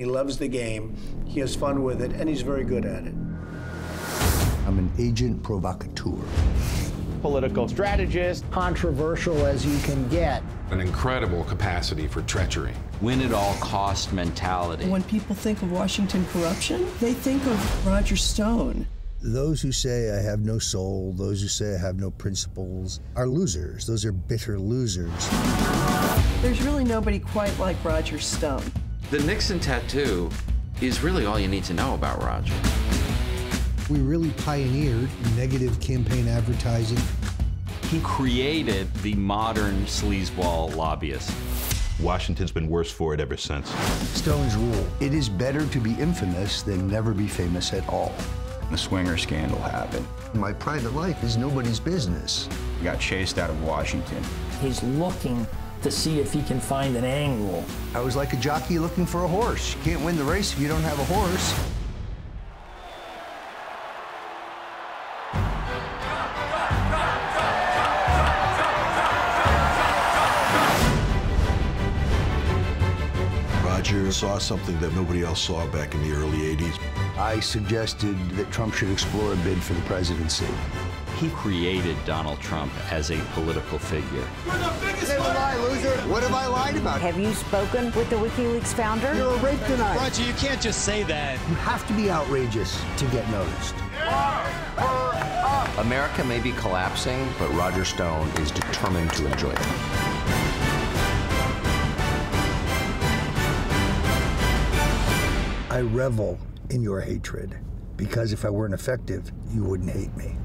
He loves the game, he has fun with it, and he's very good at it. I'm an agent provocateur. Political strategist. Controversial as you can get. An incredible capacity for treachery. Win-at-all-cost mentality. When people think of Washington corruption, they think of Roger Stone. Those who say I have no soul, those who say I have no principles, are losers. Those are bitter losers. There's really nobody quite like Roger Stone. The Nixon tattoo is really all you need to know about Roger. We really pioneered negative campaign advertising. He created the modern sleazeball lobbyist. Washington's been worse for it ever since. Stone's rule: it is better to be infamous than never be famous at all. The Swinger scandal happened. My private life is nobody's business. He got chased out of Washington. He's looking to see if he can find an angle. I was like a jockey looking for a horse. You can't win the race if you don't have a horse. Roger saw something that nobody else saw back in the early 80s. I suggested that Trump should explore a bid for the presidency. He created Donald Trump as a political figure. You're the biggest lie, loser! What have I lied about? Have you spoken with the WikiLeaks founder? You're a rape tonight. Roger, you can't just say that. You have to be outrageous to get noticed. America may be collapsing, but Roger Stone is determined to enjoy it. I revel in your hatred, because if I weren't effective, you wouldn't hate me.